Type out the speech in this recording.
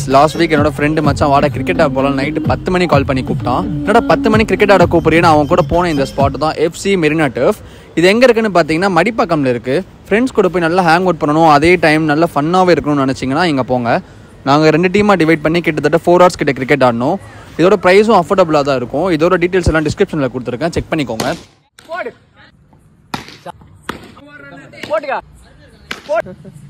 Last week என்னோட friend மச்சான் வாட கிரிக்கெட் ஆட போகலாம் நைட்டு 10 மணி கால் பண்ணி கூப்பிட்டான். என்னோட 10 மணி கிரிக்கெட் ஆட கூப்பிடுறேன்னு அவன் கூட போன இந்த ஸ்பாட் தான் FC மெரினா டர்ஃப். இது எங்கே இருக்குன்னு பார்த்தீங்கன்னா மடிப்பாக்கம்ல இருக்குது. ஃப்ரெண்ட்ஸ் கூட போய் நல்லா ஹேங் அவுட் பண்ணணும், அதே டைம் நல்லா ஃபன்னாகவே இருக்கணும்னு நினச்சிங்கன்னா இங்கே போங்க. நாங்கள் 2 டீமாக டிவைட் பண்ணி கிட்டத்தட்ட 4 hours கிட்ட கிரிக்கெட் ஆடணும். இதோட ப்ரைஸும் அஃபோர்டபுளாக தான் இருக்கும். இதோட டீட்டெயில்ஸ் எல்லாம் டிஸ்கிரிப்ஷனில் கொடுத்துருக்கேன், செக் பண்ணிக்கோங்க. போட்டுக்கா